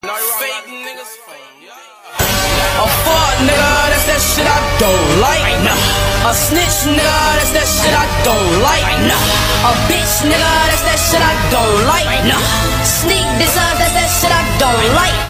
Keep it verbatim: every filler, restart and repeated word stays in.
Fake niggas. A fuck nigga, that's that shit I don't like. Nah. A snitch nigga, that's that shit I don't like. Nah. A bitch nigga, that's that shit I don't like. Nah. Sneak this up, that's that shit I don't like.